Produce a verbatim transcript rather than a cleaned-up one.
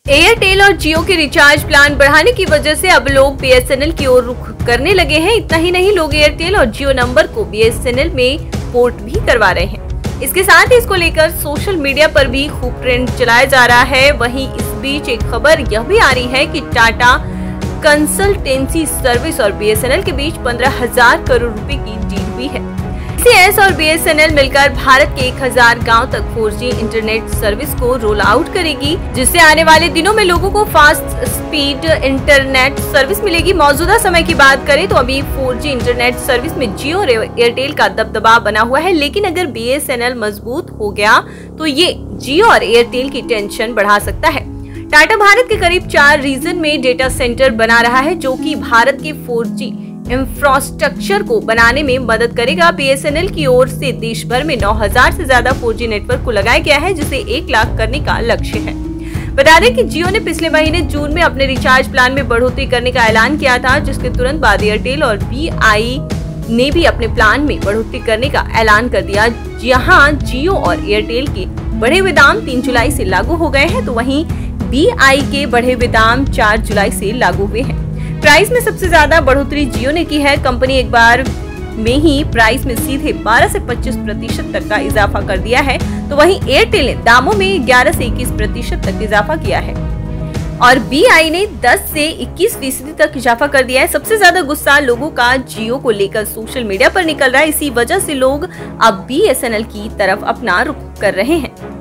Airtel और जियो के recharge plan बढ़ाने की वजह से अब लोग बी एस एन एल की ओर रुख करने लगे हैं। इतना ही नहीं, लोग एयरटेल और जियो नंबर को बी एस एन एल में पोर्ट भी करवा रहे हैं। इसके साथ ही इसको लेकर सोशल मीडिया पर भी खूब ट्रेंड चलाया जा रहा है। वहीं इस बीच एक खबर यह भी आ रही है कि टाटा कंसल्टेंसी सर्विस और बी एस एन एल के बीच पंद्रह हजार करोड़ रुपए की डील हुई है। टी सी एस और बी एस एन एल मिलकर भारत के एक हजार गाँव तक फोर जी इंटरनेट सर्विस को रोल आउट करेगी, जिससे आने वाले दिनों में लोगों को फास्ट स्पीड इंटरनेट सर्विस मिलेगी। मौजूदा समय की बात करें तो अभी फोर जी इंटरनेट सर्विस में जियो और एयरटेल का दबदबा बना हुआ है, लेकिन अगर बी एस एन एल मजबूत हो गया तो ये जियो और एयरटेल की टेंशन बढ़ा सकता है। टाटा भारत के करीब चार रीजन में डेटा सेंटर बना रहा है, जो कि भारत के फोर जी इंफ्रास्ट्रक्चर को बनाने में मदद करेगा। बी एस एन एल की ओर से देश भर में नौ हजार से ज्यादा फोर जी नेटवर्क को लगाया गया है, जिसे एक लाख करने का लक्ष्य है। बता दें कि जियो ने पिछले महीने जून में अपने रिचार्ज प्लान में बढ़ोतरी करने का ऐलान किया था, जिसके तुरंत बाद एयरटेल और बी आई ने भी अपने प्लान में बढ़ोतरी करने का ऐलान कर दिया। जहां जियो और एयरटेल के बढ़े हुए दाम तीन जुलाई से लागू हो गए हैं, तो वहीं बी आई के बढ़े हुए दाम चार जुलाई से लागू हुए हैं। प्राइस में सबसे ज्यादा बढ़ोतरी जियो ने की है। कंपनी एक बार में ही प्राइस में सीधे बारह से पच्चीस प्रतिशत तक का इजाफा कर दिया है, तो वहीं एयरटेल ने दामों में ग्यारह से इक्कीस प्रतिशत तक इजाफा किया है और बी आई ने दस से इक्कीस फीसदी तक इजाफा कर दिया है। सबसे ज्यादा गुस्सा लोगों का जियो को लेकर सोशल मीडिया पर निकल रहा है। इसी वजह से लोग अब बी एस एन एल की तरफ अपना रुख कर रहे हैं।